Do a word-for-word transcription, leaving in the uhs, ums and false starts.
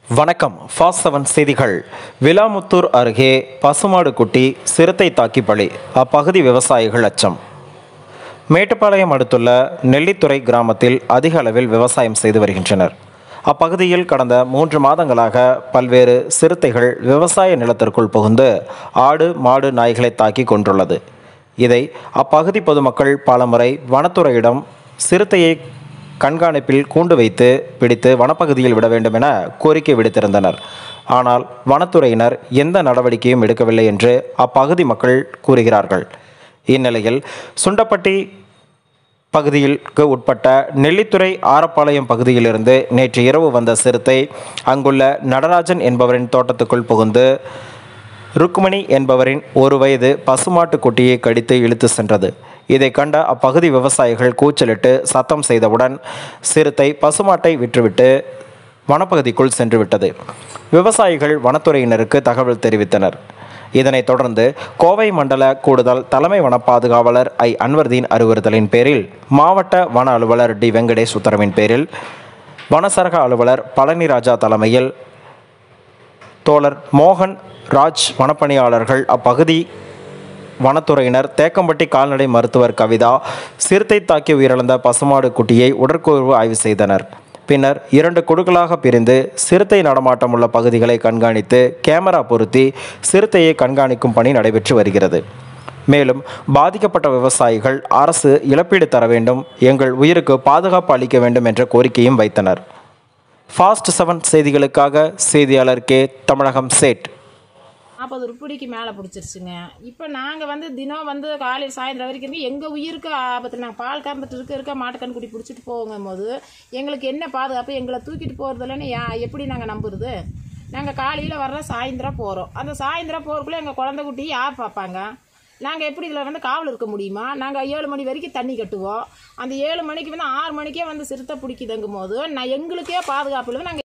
வணக்கம். Fast seven செய்திகள். விலாமுத்தூர் அருகே பசுமாடு குட்டி சிறுத்தை தாக்கி பலி, அப்பகுதி விவசாயிகள் அச்சம். மேட்டுப்பாளையம் அடுத்துள்ள நெல்லித்துறை கிராமத்தில் அதிக அளவில் விவசாயம் செய்து வருகின்றனர். அப்பகுதியில் கடந்த மூன்று மாதங்களாக பல்வேறு சிறுத்தைகள் விவசாய நிலத்திற்குள் புகுந்து ஆடு மாடு நாய்களை தாக்கி கொண்டுள்ளது. இதை அப்பகுதி பொதுமக்கள் பலமுறை வனத்துறையிடம் சிறுத்தையை கண்காணிப்பில் கூண்டு வைத்து பிடித்து வனப்பகுதியில் விட வேண்டும் என கோரிக்கை விடுத்திருந்தனர். ஆனால் வனத்துறையினர் எந்த நடவடிக்கையும் எடுக்கவில்லை என்று அப்பகுதி மக்கள் கூறுகிறார்கள். இந்நிலையில் சுண்டப்பட்டி பகுதிக்கு உட்பட்ட நெல்லித்துறை ஆரப்பாளையம் பகுதியிலிருந்து நேற்று இரவு வந்த சிறுத்தை அங்குள்ள நடராஜன் என்பவரின் தோட்டத்துக்குள் புகுந்து ருக்மணி என்பவரின் ஒரு வயது பசுமாட்டு குட்டியை கடித்து இழுத்து சென்றது. இதை கண்ட அப்பகுதி விவசாயிகள் கூச்சலிட்டு சத்தம் செய்தவுடன் சிறுத்தை பசுமாட்டை விற்றுவிட்டு வனப்பகுதிக்குள் சென்று விட்டது. விவசாயிகள் வனத்துறையினருக்கு தகவல் தெரிவித்தனர். இதனைத் தொடர்ந்து கோவை மண்டல கூடுதல் தலைமை வன பாதுகாவலர் ஐ அன்வர்தீன் அறிவுறுத்தலின் பேரில் மாவட்ட வன அலுவலர் டி வெங்கடேஷ் உத்தரவின் பேரில் வனசரக அலுவலர் பழனிராஜா தலைமையில் தோழர் மோகன் ராஜ் வனப்பணியாளர்கள் அப்பகுதி வனத்துறையினர் தேக்கம்பட்டி கால்நடை மருத்துவர் கவிதா சிறுத்தை தாக்கி உயிரிழந்த பசுமாடு குட்டியை உடற்கூறு ஆய்வு செய்தனர். பின்னர் இரண்டு குழுக்களாக பிரிந்து சிறுத்தை நடமாட்டம் உள்ள பகுதிகளை கண்காணித்து கேமரா பொருத்தி சிறுத்தையை கண்காணிக்கும் பணி நடைபெற்று வருகிறது. மேலும் பாதிக்கப்பட்ட விவசாயிகள் அரசு இழப்பீடு தர வேண்டும், எங்கள் உயிருக்கு பாதுகாப்பு அளிக்க வேண்டும் என்ற கோரிக்கையும் வைத்தனர். ஃபாஸ்ட் செவன் செய்திகளுக்காக செய்தியாளர் கே தமிழகம் சேட். நாற்பது ருப்படிக்கு மேலே பிடிச்சிருச்சுங்க. இப்போ நாங்கள் வந்து தினம் வந்து காலையில் சாயந்தரம் வரைக்கும் இருந்து எங்கள் உயிருக்கு ஆபத்து. நாங்கள் பால் கறந்துட்டு இருக்க இருக்க மாட்டுக்கன்குடி பிடிச்சிட்டு போகும் போது எங்களுக்கு என்ன பாதுகாப்பு? எங்களை தூக்கிட்டு போகிறதில்லன்னு யா எப்படி நாங்கள் நம்புறது? நாங்கள் காலையில் வர்ற சாயந்தரம் போகிறோம். அந்த சாயந்தரம் போகிறக்குள்ளே எங்கள் குழந்தை குட்டி யார் பார்ப்பாங்க? நாங்கள் எப்படி இதில் வந்து காவல் இருக்க முடியுமா? நாங்கள் ஏழு மணி வரைக்கும் தண்ணி கட்டுவோம். அந்த ஏழு மணிக்கு வந்து ஆறு மணிக்கே வந்து சிறுத்தை பிடிக்குதுங்கும் போது நான் எங்களுக்கே பாதுகாப்பு இல்லை. நாங்கள்